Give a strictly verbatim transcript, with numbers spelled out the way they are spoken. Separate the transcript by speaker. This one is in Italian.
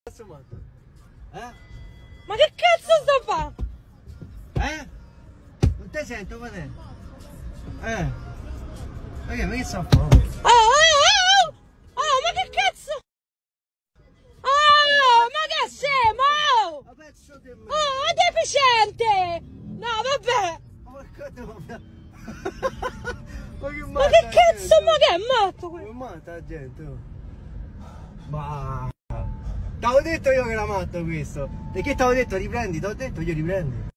Speaker 1: Eh?
Speaker 2: Ma che cazzo sta a fare?
Speaker 1: Eh? Non ti sento, ma te? Eh? Ma che, ma che sta a fare?
Speaker 2: Oh, oh, oh, oh, ma che cazzo? Oh, ma che siamo?
Speaker 1: Ma pezzo di me!
Speaker 2: Oh, è deficiente! No, vabbè!
Speaker 1: Ma che Ma che
Speaker 2: Ma che cazzo, ma che è matto
Speaker 1: Ma
Speaker 2: quello?
Speaker 1: è matta la gente, oh. Ma... T'avevo detto io che era matto questo! Perché t'avevo detto riprendi? T'ho detto io riprendi!